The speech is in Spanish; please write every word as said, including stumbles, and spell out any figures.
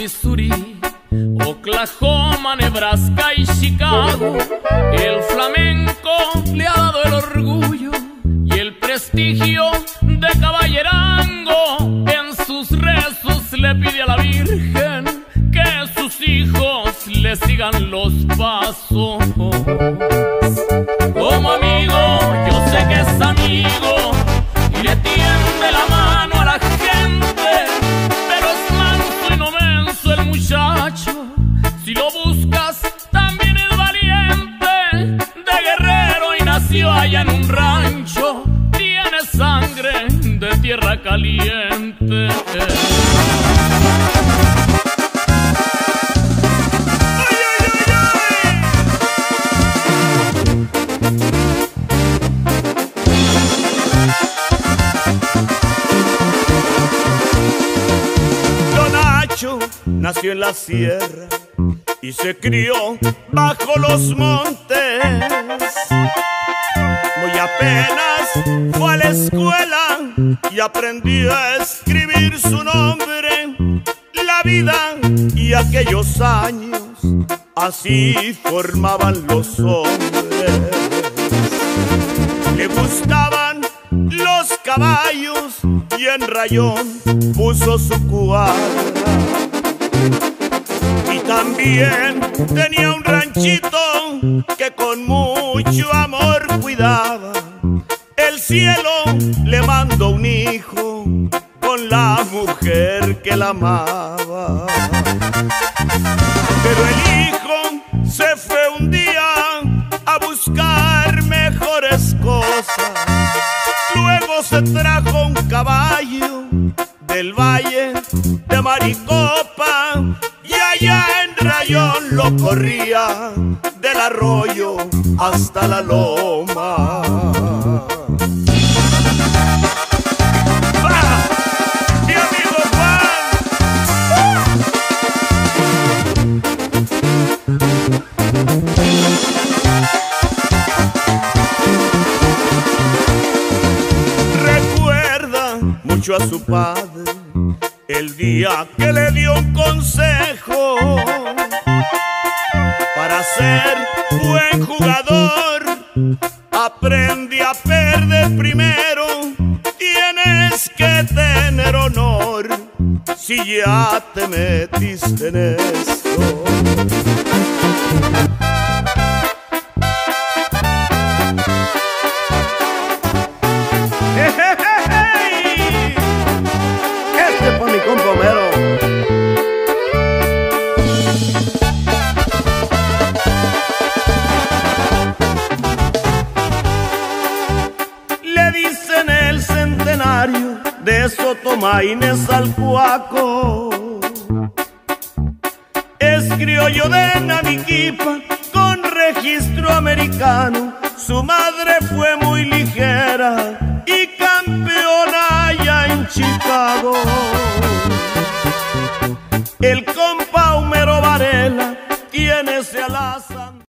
Missouri, Oklahoma, Nebraska y Chicago. El flamenco le ha dado el orgullo y el prestigio de caballerango. En sus rezos le pide a la Virgen que sus hijos le sigan los pasos. Como amigo, yo sé que es amigo y le tiende la mano a la gente, pero es manso y no menso el muchacho. Si lo buscas, también es valiente, de guerrero y nació allá en un rancho. Tiene sangre de tierra caliente. Nació en la sierra y se crió bajo los montes. Muy apenas fue a la escuela y aprendió a escribir su nombre. La vida y aquellos años así formaban los hombres. Le gustaban los caballos y en Rayón puso su cuadra. Y también tenía un ranchito que con mucho amor cuidaba. El cielo le mandó un hijo con la mujer que la amaba. Pero el hijo se fue un día a buscar mejores cosas. Luego se trajo un caballo del valle de Maricopa y allá en Rayón lo corría del arroyo hasta la loma. ¡Ah! ¡Mi amigo Juan! Recuerda mucho a su padre el día que le dio un consejo: para ser buen jugador, aprende a perder primero. Tienes que tener honor si ya te metiste en esto. Por mi compa Homero. Le dicen el centenario de Sotomaines al Cuaco. Es criollo de Namiquipa con registro americano. Su madre fue muy ligera y campeona allá en Chicago. El compa Homero Varela tiene ese alaza.